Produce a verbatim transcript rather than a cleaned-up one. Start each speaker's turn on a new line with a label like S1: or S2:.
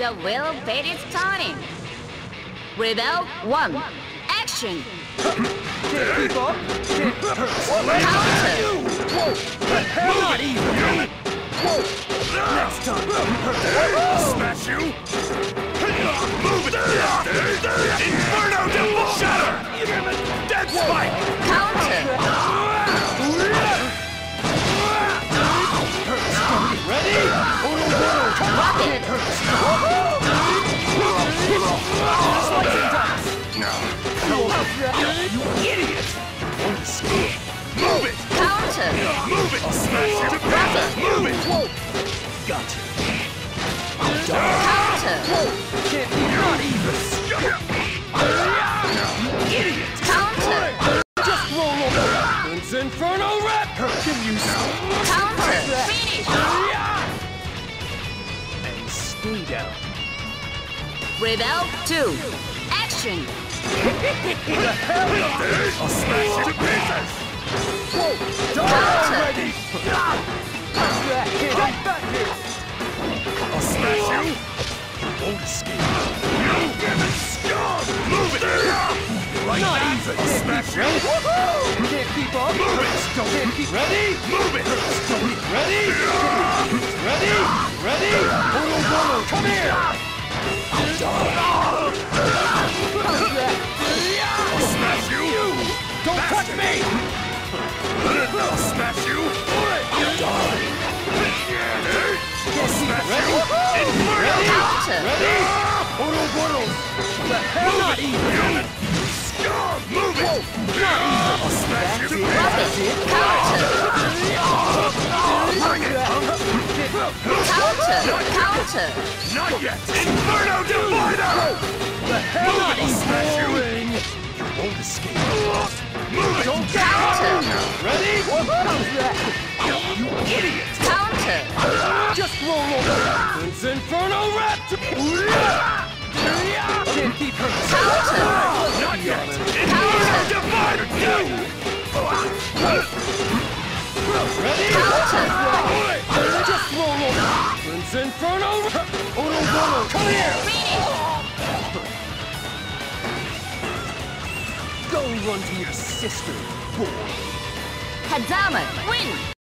S1: The wheel bit is turning. Rebel one. Action.
S2: Can't keep up. Can't hurt.
S1: Counter.
S2: Whoa. Not even. Whoa. Next time.
S3: Smash you! Move it! Inferno Devil! Shatter! Dead Spike!
S1: Counter.
S2: Ready?
S1: Rocket.
S2: You idiot!
S3: Move it!
S1: Counter.
S3: Move it! I'll smash you to
S1: Rocket.
S3: pieces! Move it!
S2: Whoa! Gotcha.
S1: Counter.
S2: Can't be not even. You idiot!
S1: Counter.
S2: Just roll over. It's Inferno Rep. Can you see?
S1: Counter. Finish.
S2: And stay down.
S1: Rebel two. Action.
S3: I'll smash you to pieces!
S2: Whoa! Die
S1: Counter.
S2: already! Get back here!
S3: I'll smash you! Won't escape! You give it scum! Move it! Right
S2: Not
S3: back.
S2: even!
S3: I'll smash you!
S2: Woohoo! Can't keep up!
S3: Move it!
S2: Can't keep... Ready?
S3: Move it!
S2: Ready? Ready? Ready? Oro Bono, come here!
S3: I'll smash you!
S2: Don't touch me!
S3: I'll smash you! Die! I'll smash
S2: Ready?
S3: you! Inferno!
S1: Counter.
S2: Ready? Oro Bono! The hell not even!
S3: Scum! Move it! I'll smash you to
S1: Rocket.
S3: pieces!
S1: Counter.
S3: Bring it!
S1: Counter. Counter.
S3: Not yet! Inferno Divider!
S2: The hell not
S3: I'll smash you!
S2: even!
S3: You won't escape! Move it!
S2: Don't
S1: Counter.
S2: Ready?
S3: You idiot!
S1: Counter.
S2: Just roll over! It's Inferno Rep! Can't keep her!
S1: Counter.
S3: Not yet! Inferno Divider!
S2: Ready?
S1: Counter.
S2: Just roll over! It's Inferno Rep! Oro Bono, come here! Go run to your sister, boy!
S1: Hazama. Win.